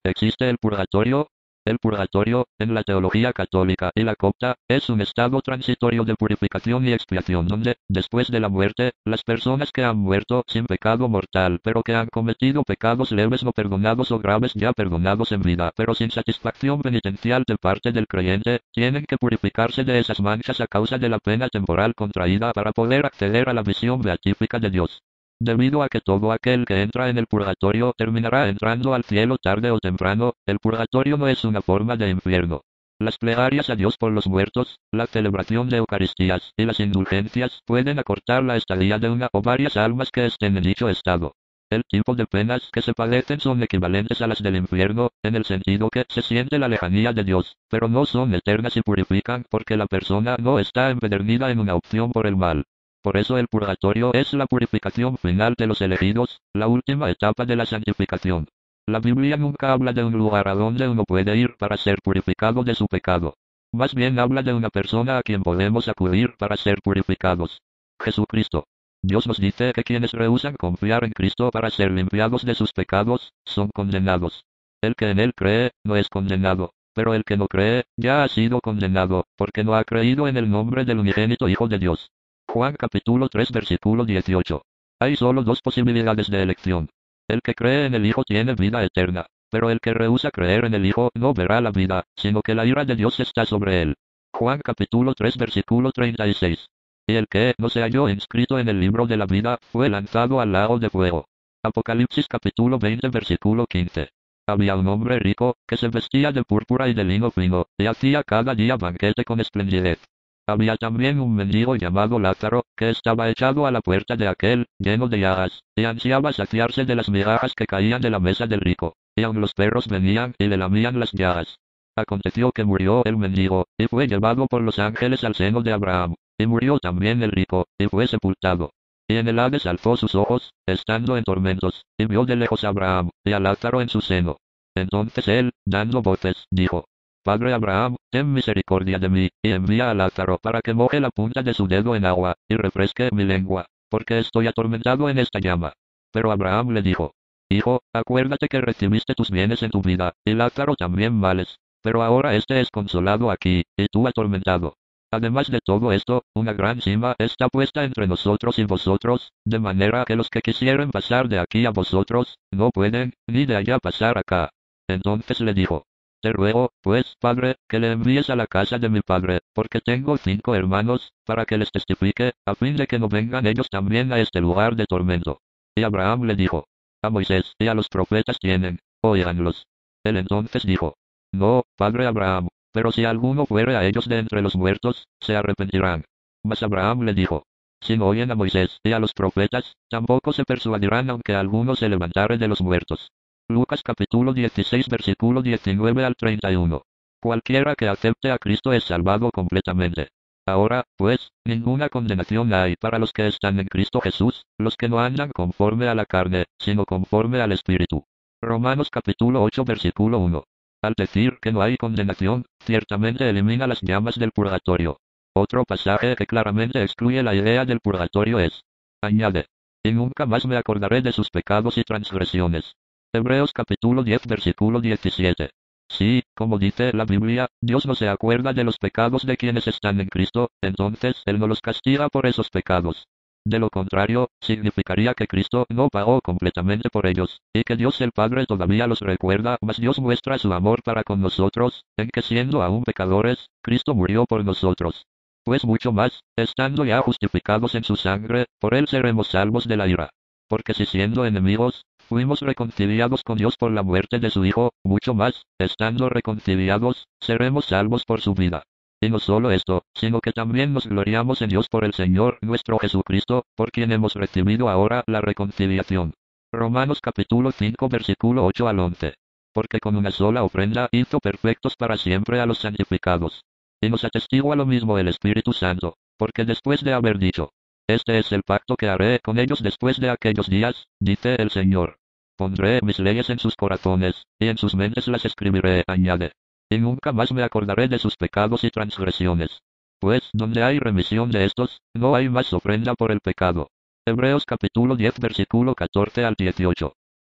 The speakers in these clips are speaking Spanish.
¿Existe el purgatorio? El purgatorio, en la teología católica y la copta, es un estado transitorio de purificación y expiación donde, después de la muerte, las personas que han muerto sin pecado mortal pero que han cometido pecados leves no perdonados o graves ya perdonados en vida pero sin satisfacción penitencial de parte del creyente, tienen que purificarse de esas manchas a causa de la pena temporal contraída para poder acceder a la visión beatífica de Dios. Debido a que todo aquel que entra en el purgatorio terminará entrando al cielo tarde o temprano, el purgatorio no es una forma de infierno. Las plegarias a Dios por los muertos, la celebración de Eucaristías y las indulgencias pueden acortar la estadía de una o varias almas que estén en dicho estado. El tipo de penas que se padecen son equivalentes a las del infierno, en el sentido que se siente la lejanía de Dios, pero no son eternas y purifican porque la persona no está empedernida en una opción por el mal. Por eso el purgatorio es la purificación final de los elegidos, la última etapa de la santificación. La Biblia nunca habla de un lugar a donde uno puede ir para ser purificado de su pecado. Más bien habla de una persona a quien podemos acudir para ser purificados. Jesucristo. Dios nos dice que quienes rehúsan confiar en Cristo para ser limpiados de sus pecados, son condenados. El que en Él cree, no es condenado. Pero el que no cree, ya ha sido condenado, porque no ha creído en el nombre del unigénito Hijo de Dios. Juan capítulo 3 versículo 18. Hay solo dos posibilidades de elección. El que cree en el Hijo tiene vida eterna, pero el que rehúsa creer en el Hijo no verá la vida, sino que la ira de Dios está sobre él. Juan capítulo 3 versículo 36. Y el que no se halló inscrito en el libro de la vida fue lanzado al lago de fuego. Apocalipsis capítulo 20 versículo 15. Había un hombre rico, que se vestía de púrpura y de lino fino, y hacía cada día banquete con esplendidez. Había también un mendigo llamado Lázaro, que estaba echado a la puerta de aquel, lleno de llagas, y ansiaba saciarse de las migajas que caían de la mesa del rico, y aun los perros venían y le lamían las llagas. Aconteció que murió el mendigo, y fue llevado por los ángeles al seno de Abraham, y murió también el rico, y fue sepultado. Y en el Hades alzó sus ojos, estando en tormentos, y vio de lejos a Abraham, y a Lázaro en su seno. Entonces él, dando voces, dijo: Padre Abraham, ten misericordia de mí, y envía a Lázaro para que moje la punta de su dedo en agua, y refresque mi lengua, porque estoy atormentado en esta llama. Pero Abraham le dijo: Hijo, acuérdate que recibiste tus bienes en tu vida, y Lázaro también males, pero ahora este es consolado aquí, y tú atormentado. Además de todo esto, una gran cima está puesta entre nosotros y vosotros, de manera que los que quisieren pasar de aquí a vosotros, no pueden, ni de allá pasar acá. Entonces le dijo: Te ruego, pues, padre, que le envíes a la casa de mi padre, porque tengo 5 hermanos, para que les testifique, a fin de que no vengan ellos también a este lugar de tormento. Y Abraham le dijo: A Moisés y a los profetas tienen, óiganlos. Él entonces dijo: No, padre Abraham, pero si alguno fuere a ellos de entre los muertos, se arrepentirán. Mas Abraham le dijo: Si no oyen a Moisés y a los profetas, tampoco se persuadirán aunque alguno se levantare de los muertos. Lucas capítulo 16 versículo 19 al 31. Cualquiera que acepte a Cristo es salvado completamente. Ahora, pues, ninguna condenación hay para los que están en Cristo Jesús, los que no andan conforme a la carne, sino conforme al Espíritu. Romanos capítulo 8 versículo 1. Al decir que no hay condenación, ciertamente elimina las llamas del purgatorio. Otro pasaje que claramente excluye la idea del purgatorio es: añade, y nunca más me acordaré de sus pecados y transgresiones. Hebreos capítulo 10 versículo 17. Sí, como dice la Biblia, Dios no se acuerda de los pecados de quienes están en Cristo, entonces Él no los castiga por esos pecados. De lo contrario, significaría que Cristo no pagó completamente por ellos, y que Dios el Padre todavía los recuerda, mas Dios muestra su amor para con nosotros, en que siendo aún pecadores, Cristo murió por nosotros. Pues mucho más, estando ya justificados en su sangre, por Él seremos salvos de la ira. Porque si siendo enemigos, fuimos reconciliados con Dios por la muerte de su Hijo, mucho más, estando reconciliados, seremos salvos por su vida. Y no solo esto, sino que también nos gloriamos en Dios por el Señor nuestro Jesucristo, por quien hemos recibido ahora la reconciliación. Romanos capítulo 5 versículo 8 al 11. Porque con una sola ofrenda hizo perfectos para siempre a los santificados. Y nos atestigua lo mismo el Espíritu Santo, porque después de haber dicho: Este es el pacto que haré con ellos después de aquellos días, dice el Señor. Pondré mis leyes en sus corazones, y en sus mentes las escribiré, añade. Y nunca más me acordaré de sus pecados y transgresiones. Pues donde hay remisión de estos, no hay más ofrenda por el pecado. Hebreos capítulo 10 versículo 14 al 18.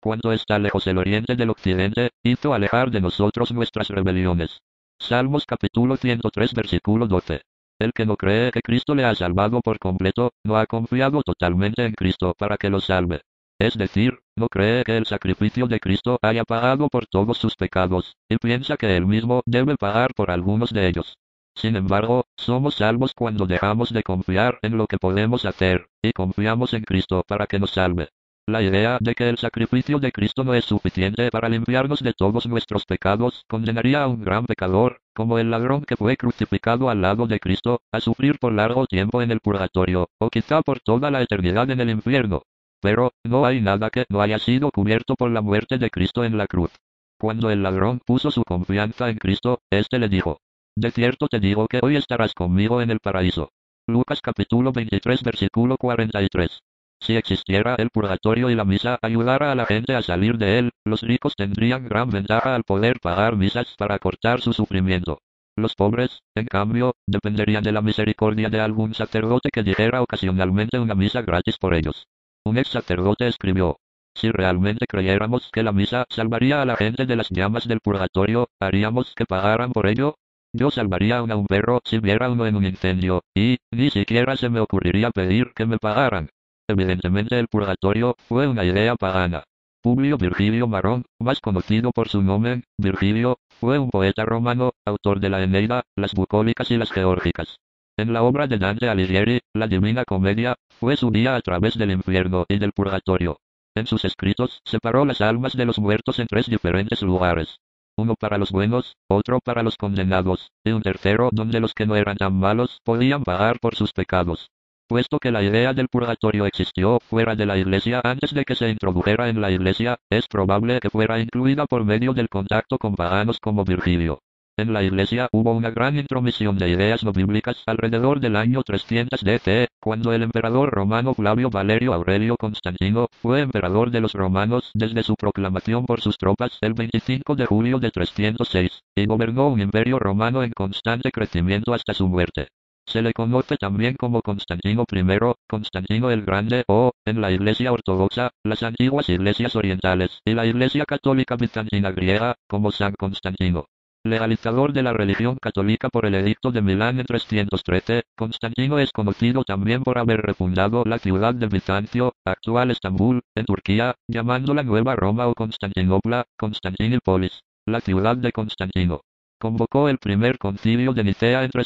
cuanto está lejos el oriente del occidente, hizo alejar de nosotros nuestras rebeliones. Salmos capítulo 103 versículo 12. El que no cree que Cristo le ha salvado por completo, no ha confiado totalmente en Cristo para que lo salve. Es decir, no cree que el sacrificio de Cristo haya pagado por todos sus pecados, y piensa que él mismo debe pagar por algunos de ellos. Sin embargo, somos salvos cuando dejamos de confiar en lo que podemos hacer, y confiamos en Cristo para que nos salve. La idea de que el sacrificio de Cristo no es suficiente para limpiarnos de todos nuestros pecados condenaría a un gran pecador, como el ladrón que fue crucificado al lado de Cristo, a sufrir por largo tiempo en el purgatorio, o quizá por toda la eternidad en el infierno. Pero, no hay nada que no haya sido cubierto por la muerte de Cristo en la cruz. Cuando el ladrón puso su confianza en Cristo, éste le dijo: de cierto te digo que hoy estarás conmigo en el paraíso. Lucas capítulo 23 versículo 43. Si existiera el purgatorio y la misa ayudara a la gente a salir de él, los ricos tendrían gran ventaja al poder pagar misas para cortar su sufrimiento. Los pobres, en cambio, dependerían de la misericordia de algún sacerdote que dijera ocasionalmente una misa gratis por ellos. Un ex sacerdote escribió: si realmente creyéramos que la misa salvaría a la gente de las llamas del purgatorio, ¿haríamos que pagaran por ello? Yo salvaría a un perro si viera uno en un incendio, y ni siquiera se me ocurriría pedir que me pagaran. Evidentemente el purgatorio fue una idea pagana. Publio Virgilio Marón, más conocido por su nombre, Virgilio, fue un poeta romano, autor de la Eneida, las bucólicas y las geórgicas. En la obra de Dante Alighieri, la Divina Comedia, fue su guía a través del infierno y del purgatorio. En sus escritos separó las almas de los muertos en 3 diferentes lugares. Uno para los buenos, otro para los condenados, y un tercero donde los que no eran tan malos podían pagar por sus pecados. Puesto que la idea del purgatorio existió fuera de la Iglesia antes de que se introdujera en la Iglesia, es probable que fuera incluida por medio del contacto con paganos como Virgilio. En la Iglesia hubo una gran intromisión de ideas no bíblicas alrededor del año 300 DC, cuando el emperador romano Flavio Valerio Aurelio Constantino fue emperador de los romanos desde su proclamación por sus tropas el 25 de julio de 306, y gobernó un imperio romano en constante crecimiento hasta su muerte. Se le conoce también como Constantino I, Constantino el Grande o, en la Iglesia Ortodoxa, las antiguas iglesias orientales y la Iglesia Católica Bizantina griega, como San Constantino. Legalizador de la religión católica por el Edicto de Milán en 313, Constantino es conocido también por haber refundado la ciudad de Bizancio, actual Estambul, en Turquía, llamándola Nueva Roma o Constantinopla, Constantinópolis, la ciudad de Constantino. Convocó el primer concilio de Nicea en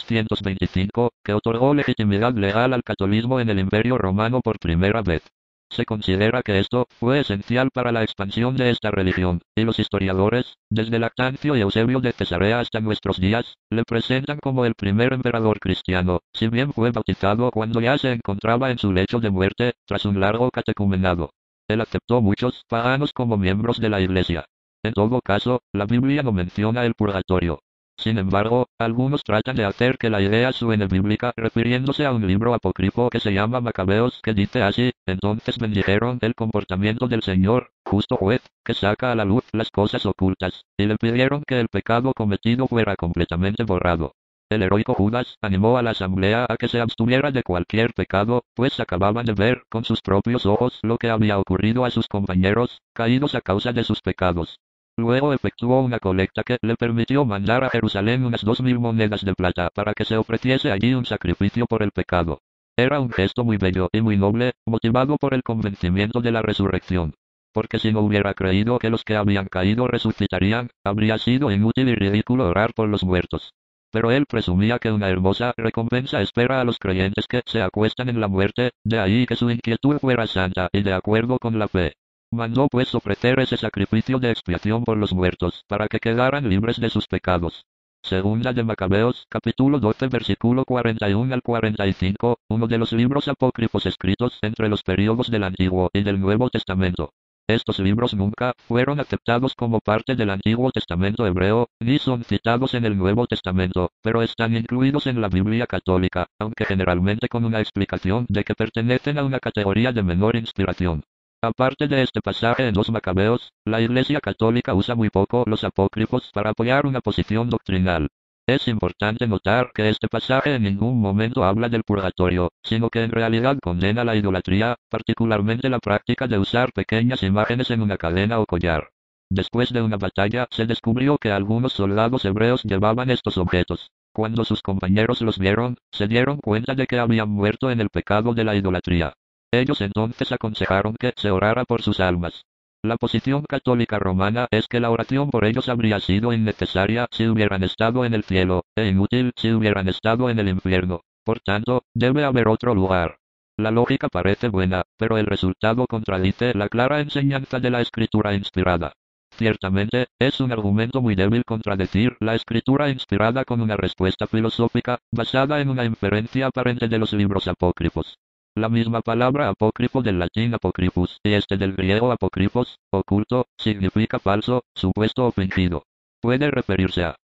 325, que otorgó legitimidad legal al catolicismo en el Imperio Romano por primera vez. Se considera que esto fue esencial para la expansión de esta religión, y los historiadores, desde Lactancio y Eusebio de Cesarea hasta nuestros días, le presentan como el primer emperador cristiano, si bien fue bautizado cuando ya se encontraba en su lecho de muerte, tras un largo catecumenado. Él aceptó muchos paganos como miembros de la Iglesia. En todo caso, la Biblia no menciona el purgatorio. Sin embargo, algunos tratan de hacer que la idea suene bíblica refiriéndose a un libro apócrifo que se llama Macabeos, que dice así: entonces bendijeron el comportamiento del Señor, justo juez, que saca a la luz las cosas ocultas, y le pidieron que el pecado cometido fuera completamente borrado. El heroico Judas animó a la asamblea a que se abstuviera de cualquier pecado, pues acababan de ver con sus propios ojos lo que había ocurrido a sus compañeros, caídos a causa de sus pecados. Luego efectuó una colecta que le permitió mandar a Jerusalén unas 2000 monedas de plata para que se ofreciese allí un sacrificio por el pecado. Era un gesto muy bello y muy noble, motivado por el convencimiento de la resurrección. Porque si no hubiera creído que los que habían caído resucitarían, habría sido inútil y ridículo orar por los muertos. Pero él presumía que una hermosa recompensa espera a los creyentes que se acuestan en la muerte, de ahí que su inquietud fuera santa y de acuerdo con la fe. Mandó pues ofrecer ese sacrificio de expiación por los muertos, para que quedaran libres de sus pecados. Segunda de Macabeos, capítulo 12 versículo 41 al 45, uno de los libros apócrifos escritos entre los períodos del Antiguo y del Nuevo Testamento. Estos libros nunca fueron aceptados como parte del Antiguo Testamento hebreo, ni son citados en el Nuevo Testamento, pero están incluidos en la Biblia católica, aunque generalmente con una explicación de que pertenecen a una categoría de menor inspiración. Aparte de este pasaje en los Macabeos, la Iglesia Católica usa muy poco los apócrifos para apoyar una posición doctrinal. Es importante notar que este pasaje en ningún momento habla del purgatorio, sino que en realidad condena la idolatría, particularmente la práctica de usar pequeñas imágenes en una cadena o collar. Después de una batalla, se descubrió que algunos soldados hebreos llevaban estos objetos. Cuando sus compañeros los vieron, se dieron cuenta de que habían muerto en el pecado de la idolatría. Ellos entonces aconsejaron que se orara por sus almas. La posición católica romana es que la oración por ellos habría sido innecesaria si hubieran estado en el cielo, e inútil si hubieran estado en el infierno. Por tanto, debe haber otro lugar. La lógica parece buena, pero el resultado contradice la clara enseñanza de la escritura inspirada. Ciertamente, es un argumento muy débil contradecir la escritura inspirada con una respuesta filosófica, basada en una inferencia aparente de los libros apócrifos. La misma palabra apócrifo del latín apocryphus y este del griego apócrifos, oculto, significa falso, supuesto o fingido. Puede referirse a